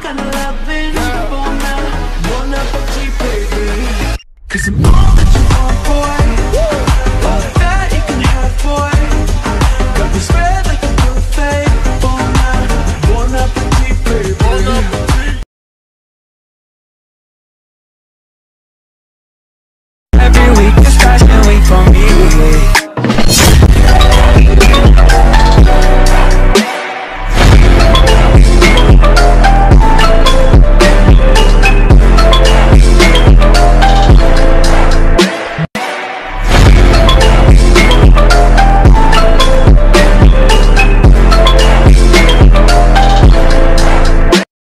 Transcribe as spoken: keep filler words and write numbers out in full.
kind of loving for now. Wanna put you, baby. Cause I'm all that you want, boy.